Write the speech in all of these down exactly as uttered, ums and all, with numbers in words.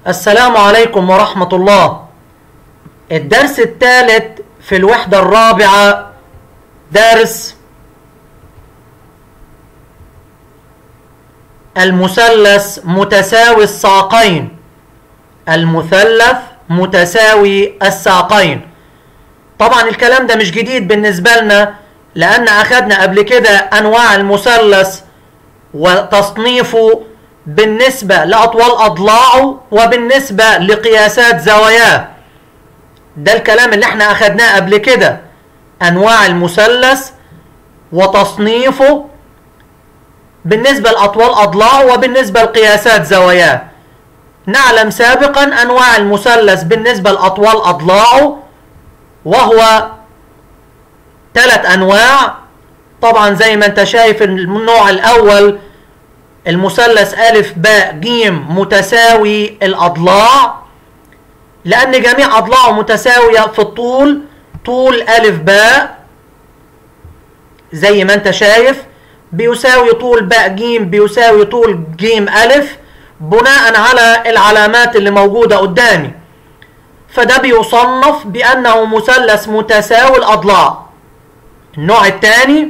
السلام عليكم ورحمة الله. الدرس الثالث في الوحدة الرابعة درس المثلث متساوي الساقين. المثلث متساوي الساقين. طبعا الكلام ده مش جديد بالنسبة لنا، لأن أخذنا قبل كده أنواع المثلث وتصنيفه بالنسبة لأطوال أضلاعه وبالنسبة لقياسات زواياه. ده الكلام اللي احنا أخذناه قبل كده، أنواع المثلث وتصنيفه بالنسبة لأطوال أضلاعه وبالنسبة لقياسات زواياه. نعلم سابقا أنواع المثلث بالنسبة لأطوال أضلاعه، وهو ثلاث أنواع. طبعا زي ما انت شايف النوع الأول المثلث ألف باء جيم متساوي الأضلاع، لأن جميع أضلاعه متساوية في الطول، طول ألف باء زي ما انت شايف بيساوي طول باء جيم بيساوي طول جيم ألف، بناء على العلامات اللي موجودة قدامي. فده بيصنف بأنه مثلث متساوي الأضلاع. النوع الثاني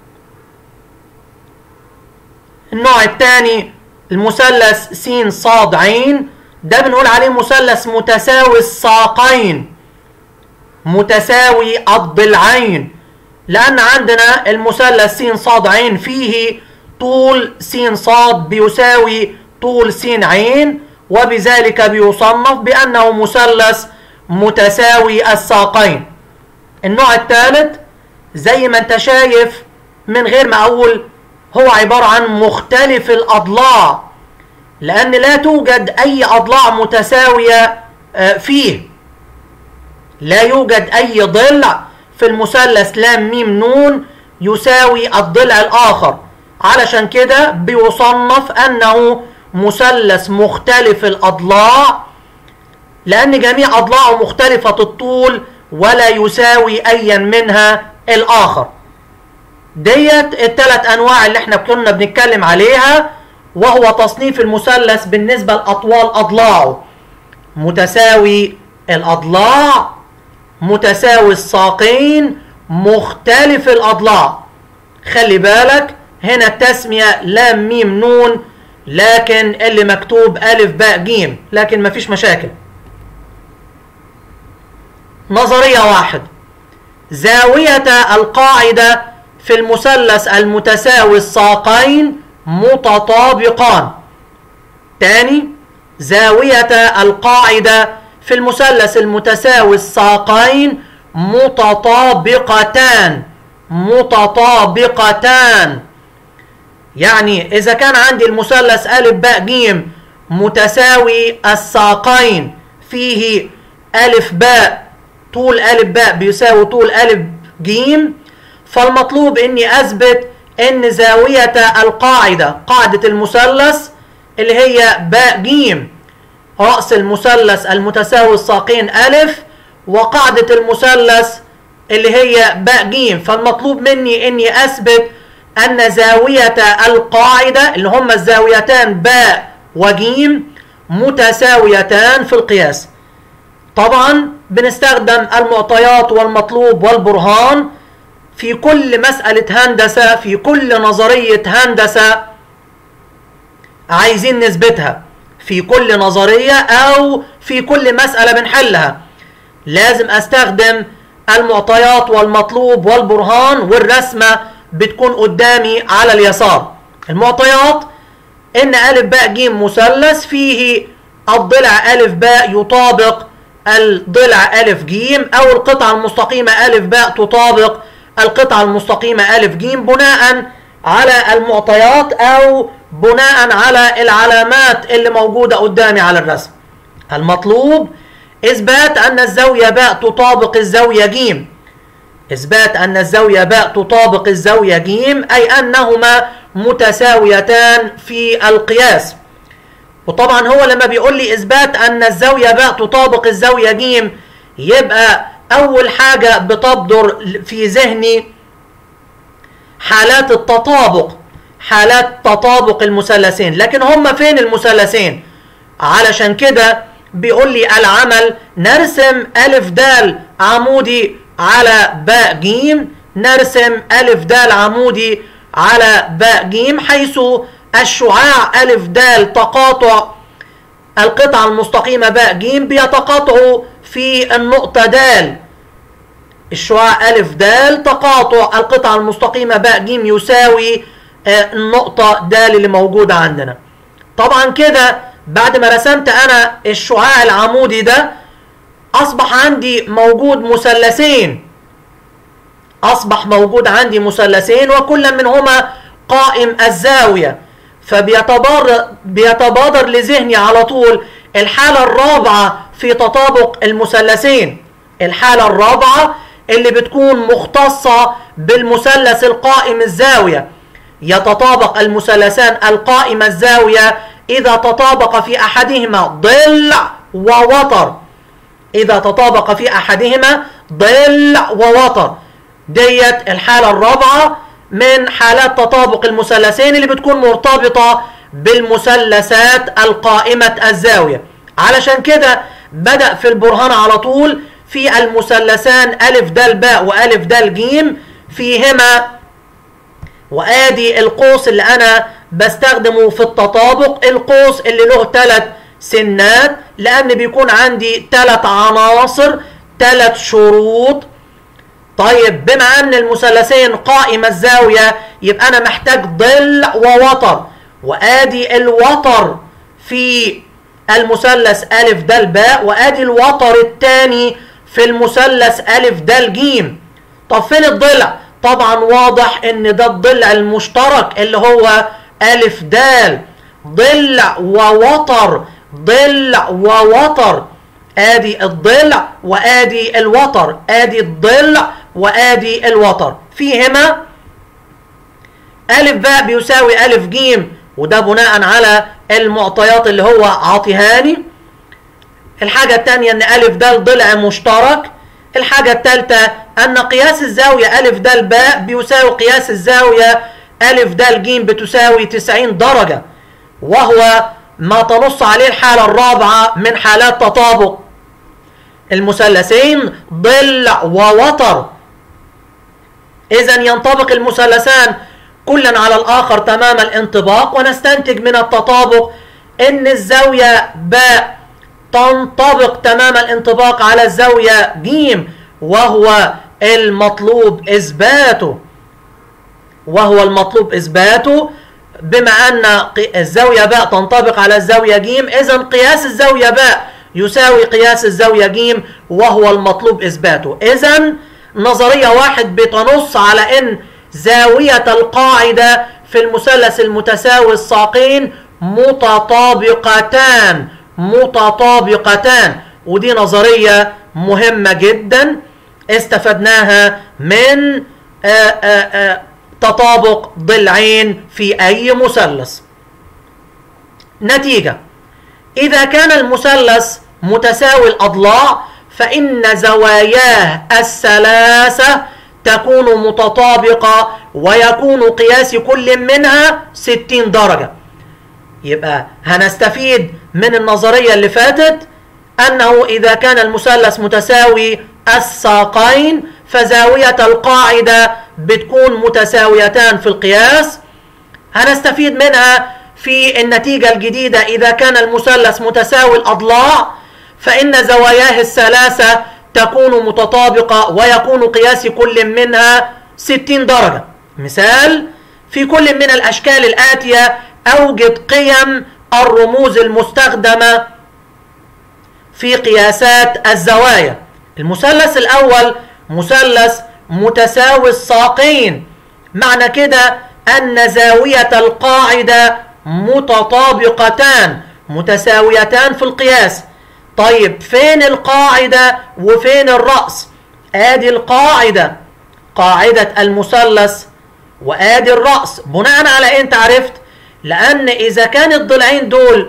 النوع الثاني المثلث س ص ع، ده بنقول عليه مثلث متساوي الساقين متساوي الضلعين، لأن عندنا المثلث س ص ع فيه طول س ص بيساوي طول س ع، وبذلك بيصنف بأنه مثلث متساوي الساقين. النوع الثالث زي ما انت شايف من غير ما أقول هو عبارة عن مختلف الأضلاع، لأن لا توجد أي أضلاع متساوية فيه. لا يوجد أي ضلع في المثلث لام ميم نون يساوي الضلع الآخر، علشان كده بيصنف أنه مثلث مختلف الأضلاع، لأن جميع أضلاعه مختلفة الطول ولا يساوي أيا منها الآخر. ديت الثلاث أنواع اللي احنا كنا بنتكلم عليها، وهو تصنيف المثلث بالنسبة لأطوال أضلاعه: متساوي الأضلاع، متساوي الساقين، مختلف الأضلاع. خلي بالك هنا التسمية لام ميم نون، لكن اللي مكتوب ألف باء جيم، لكن مفيش مشاكل. نظرية واحد: زاوية القاعدة في المثلث المتساوي الساقين متطابقان. تاني: زاوية القاعدة في المثلث المتساوي الساقين متطابقتان. متطابقتان يعني إذا كان عندي المثلث ألف باء جيم متساوي الساقين فيه ألف باء، طول ألف باء بيساوي طول ألف جيم، فالمطلوب إني أثبت إن زاوية القاعدة، قاعدة المثلث اللي هي باء جيم، رأس المثلث المتساوي الساقين ألف، وقاعدة المثلث اللي هي باء جيم، فالمطلوب مني إني أثبت أن زاوية القاعدة اللي هما الزاويتان باء وجيم متساويتان في القياس. طبعا بنستخدم المعطيات والمطلوب والبرهان في كل مسألة هندسة، في كل نظرية هندسة عايزين نثبتها، في كل نظرية أو في كل مسألة بنحلها لازم أستخدم المعطيات والمطلوب والبرهان، والرسمة بتكون قدامي على اليسار. المعطيات إن ألف باء جيم مثلث فيه الضلع ألف باء يطابق الضلع ألف جيم، أو القطعة المستقيمة ألف باء تطابق القطعة المستقيمة ألف جيم، بناء على المعطيات أو بناء على العلامات اللي موجودة قدامي على الرسم. المطلوب إثبات أن الزاوية باء تطابق الزاوية جيم. إثبات أن الزاوية باء تطابق الزاوية جيم أي أنهما متساويتان في القياس. وطبعا هو لما بيقول لي إثبات أن الزاوية باء تطابق الزاوية جيم، يبقى أول حاجة بتبدر في ذهني حالات التطابق، حالات تطابق المثلثين. لكن هم فين المثلثين؟ علشان كده بيقول لي العمل نرسم ألف دال عمودي على باء جيم، نرسم ألف دال عمودي على باء جيم، حيث الشعاع ألف دال تقاطع القطعة المستقيمة باء جيم بيتقاطعوا في النقطة دال. الشعاع ألف دال تقاطع القطعة المستقيمة باء جيم يساوي النقطة دال اللي موجودة عندنا. طبعا كده بعد ما رسمت أنا الشعاع العمودي ده أصبح عندي موجود مثلثين، أصبح موجود عندي مثلثين وكل منهما قائم الزاوية، فبيتبادر بيتبادر لذهني على طول الحالة الرابعة في تطابق المثلثين، الحالة الرابعة اللي بتكون مختصة بالمثلث القائم الزاوية. يتطابق المثلثان القائم الزاوية إذا تطابق في أحدهما ضلع ووتر، إذا تطابق في أحدهما ضلع ووتر. ديت الحالة الرابعة من حالات تطابق المثلثين اللي بتكون مرتبطة بالمثلثات القائمة الزاوية. علشان كده بدأ في البرهان على طول في المثلثان ألف دال باء وألف دال جيم فيهما، وآدي القوس اللي أنا بستخدمه في التطابق، القوس اللي له ثلاث سنات لأن بيكون عندي ثلاث عناصر ثلاث شروط. طيب بما أن المثلثين قائم الزاوية يبقى أنا محتاج ضلع ووتر، وآدي الوتر في المثلث ألف دال باء، وآدي الوتر الثاني في المثلث ألف دال جيم. طب فين الضلع؟ طبعا واضح ان ده الضلع المشترك اللي هو ألف دال، ضلع ووتر ضلع ووتر، ادي الضلع وادي الوتر، ادي الضلع وادي الوتر، فيهما ألف باء بيساوي ألف جيم، وده بناء على المعطيات اللي هو عاطيهاني. الحاجة الثانية ان ألف دال ضلع مشترك. الحاجة الثالثة أن قياس الزاوية ألف دال باء بيساوي قياس الزاوية ألف دال جيم بتساوي تسعين درجة، وهو ما تنص عليه الحالة الرابعة من حالات تطابق المثلثين ضلع ووتر. إذن ينطبق المثلثان كلا على الآخر تمام الانطباق، ونستنتج من التطابق أن الزاوية باء تنطبق تمام الانطباق على الزاوية جيم، وهو المطلوب إثباته، وهو المطلوب إثباته. بما أن الزاوية باء تنطبق على الزاوية جيم، إذن قياس الزاوية باء يساوي قياس الزاوية جيم، وهو المطلوب إثباته. إذن نظرية واحد بتنص على أن زاوية القاعدة في المثلث المتساوي الساقين متطابقتان متطابقتان، ودي نظرية مهمة جدا استفدناها من آآ آآ تطابق ضلعين في أي مثلث. نتيجة: إذا كان المثلث متساوي الأضلاع فإن زواياه الثلاثة تكون متطابقة ويكون قياس كل منها ستين درجة. يبقى هنستفيد من النظرية اللي فاتت أنه إذا كان المثلث متساوي الساقين فزاوية القاعدة بتكون متساويتان في القياس. هنستفيد منها في النتيجة الجديدة: إذا كان المثلث متساوي الأضلاع فإن زواياه الثلاثة تكون متطابقة ويكون قياس كل منها ستين درجة. مثال: في كل من الأشكال الآتية أوجد قيم الرموز المستخدمة في قياسات الزوايا. المثلث الأول مثلث متساوي الساقين، معنى كده أن زاوية القاعدة متطابقتان متساويتان في القياس. طيب فين القاعدة وفين الرأس؟ آدي القاعدة، قاعدة المثلث، وآدي الرأس. بناء على إيه أنت عرفت؟ لأن إذا كان الضلعين دول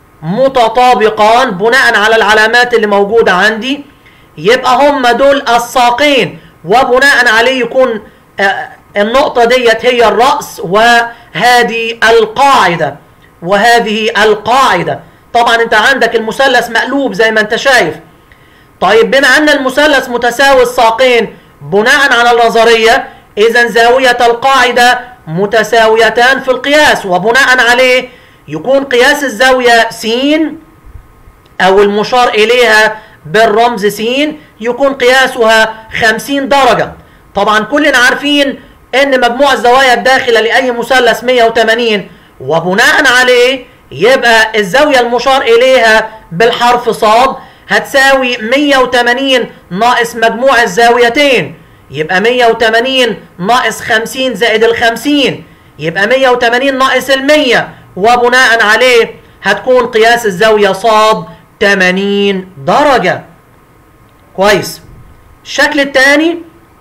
متطابقان بناء على العلامات اللي موجودة عندي يبقى هم دول الساقين، وبناء عليه يكون النقطة ديت هي الرأس وهذه القاعدة وهذه القاعدة. طبعا انت عندك المثلث مقلوب زي ما انت شايف. طيب بما ان المثلث متساوي الساقين بناء على النظرية، اذا زاوية القاعدة متساويتان في القياس، وبناء عليه يكون قياس الزاوية س او المشار اليها بالرمز س يكون قياسها خمسين درجة. طبعا كلنا عارفين ان مجموع الزوايا الداخلة لاي مثلث مية وتمانين، وبناء عليه يبقى الزاوية المشار اليها بالحرف ص هتساوي مية وتمانين ناقص مجموع الزاويتين، يبقى مية وتمانين ناقص خمسين زائد الخمسين، يبقى مية وتمانين ناقص المية، وبناء عليه هتكون قياس الزاوية ص تمانين درجة. كويس. الشكل الثاني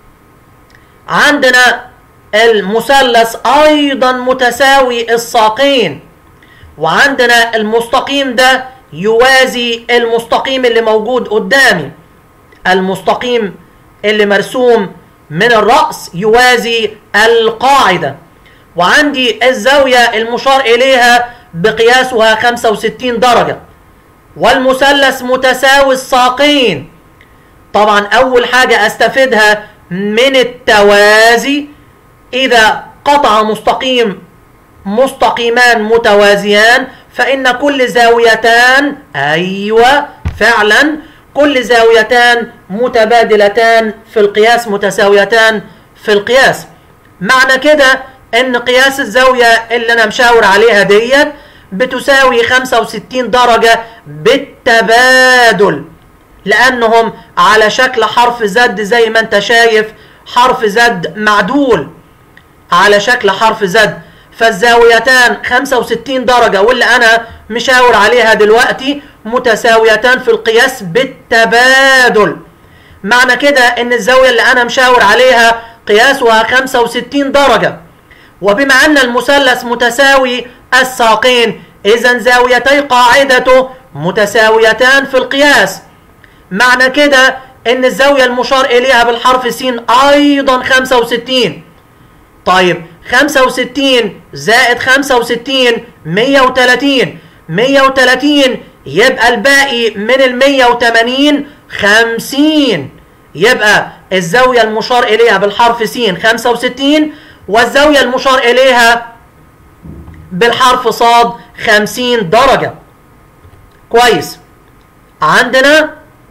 عندنا المثلث ايضا متساوي الساقين، وعندنا المستقيم ده يوازي المستقيم اللي موجود قدامي، المستقيم اللي مرسوم من الرأس يوازي القاعدة، وعندي الزاوية المشار إليها بقياسها خمسة وستين درجة، والمثلث متساوي الساقين. طبعا أول حاجة أستفيدها من التوازي، إذا قطع مستقيم مستقيمان متوازيان فإن كل زاويتان، أيوة فعلا كل زاويتان متبادلتان في القياس، متساويتان في القياس. معنى كده ان قياس الزاوية اللي انا مشاور عليها ديت بتساوي خمسة وستين درجة بالتبادل، لانهم على شكل حرف زد زي ما انت شايف، حرف زد معدول على شكل حرف زد، فالزاويتان خمسة وستين درجة واللي انا مشاور عليها دلوقتي متساويتان في القياس بالتبادل. معنى كده ان الزاوية اللي انا مشاور عليها قياسها خمسة وستين درجة، وبما ان المثلث متساوي الساقين اذا زاويتي قاعدته متساويتان في القياس. معنى كده ان الزاوية المشار اليها بالحرف س ايضا خمسة وستين. طيب خمسة وستين زائد خمسة وستين مية وتلاتين، مية وتلاتين يبقى الباقي من ال مية وتمانين خمسين، يبقى الزاوية المشار إليها بالحرف س خمسة وستين، والزاوية المشار إليها بالحرف ص خمسين درجة. كويس. عندنا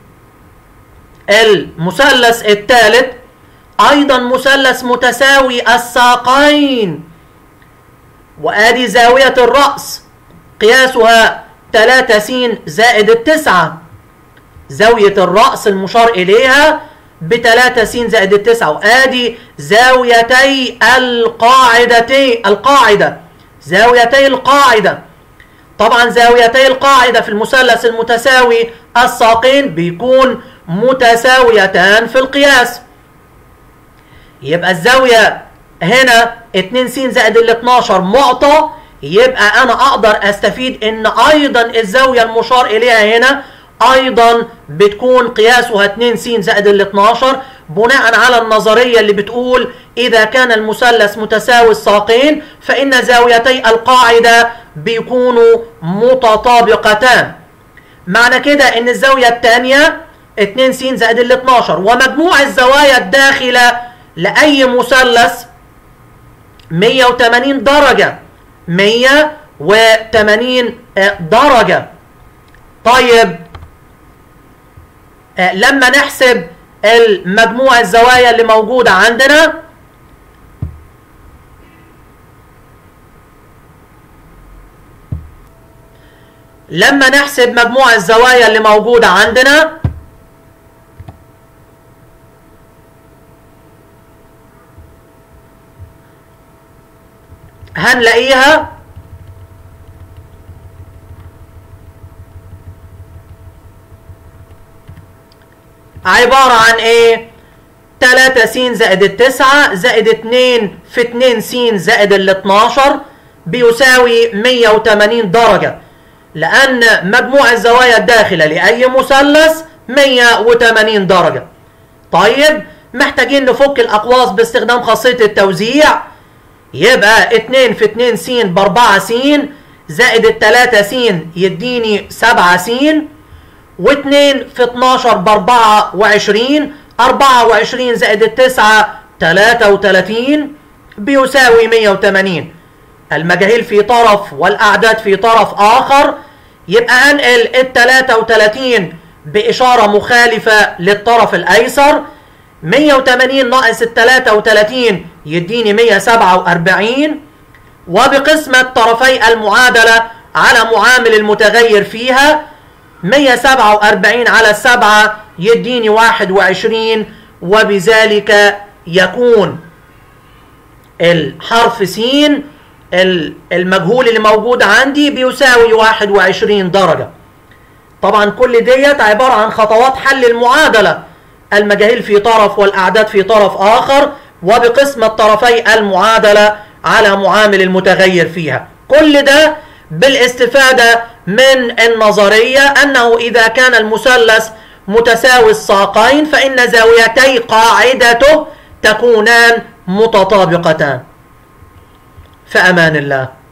المثلث الثالث أيضا مثلث متساوي الساقين، وآدي زاوية الرأس قياسها تلاتة س زائد التسعة، زاوية الرأس المشار إليها بتلاتة س زائد التسعة، وآدي زاويتي القاعدتي القاعدة زاويتي القاعدة. طبعا زاويتي القاعدة في المثلث المتساوي الساقين بيكون متساويتان في القياس، يبقى الزاوية هنا اتنين س زائد ال اتناشر معطى، يبقى انا اقدر استفيد ان ايضا الزاوية المشار اليها هنا ايضا بتكون قياسها اتنين س زائد ال اتناشر، بناء على النظرية اللي بتقول اذا كان المثلث متساوي الساقين فان زاويتي القاعدة بيكونوا متطابقتان. معنى كده ان الزاوية الثانية اتنين س زائد ال اتناشر، ومجموع الزوايا الداخلة لأي مثلث مية وتمانين درجة، مية وتمانين درجة. طيب لما نحسب المجموع الزوايا اللي موجودة عندنا لما نحسب مجموع الزوايا اللي موجودة عندنا هنلاقيها عبارة عن ايه؟ تلاتة س زائد التسعة زائد اتنين في اتنين س زائد ال اتناشر بيساوي مية وتمانين درجة، لأن مجموع الزوايا الداخلة لأي مثلث مية وتمانين درجة. طيب محتاجين نفك الأقواس باستخدام خاصية التوزيع، يبقى اتنين في اتنين س باربعة س زائد التلاتة س يديني سبعة س، واتنين في اتناشر باربعة وعشرين، اربعة وعشرين زائد التسعة تلاتة وتلاتين بيساوي مية وتمانين. المجاهيل في طرف والأعداد في طرف آخر، يبقى أنقل التلاتة وتلاتين بإشارة مخالفة للطرف الأيسر. مية وتمانين ناقص التلاتة وتلاتين يديني مية سبعة واربعين، وبقسمة طرفي المعادلة على معامل المتغير فيها، مية سبعة واربعين على السبعة يديني واحد وعشرين، وبذلك يكون الحرف س المجهول اللي موجود عندي بيساوي واحد وعشرين درجة. طبعا كل ديت عبارة عن خطوات حل المعادلة، المجاهيل في طرف والأعداد في طرف آخر، وبقسمة طرفي المعادلة على معامل المتغير فيها. كل ده بالاستفادة من النظرية أنه إذا كان المثلث متساوي الساقين فإن زاويتي قاعدته تكونان متطابقتان. في أمان الله.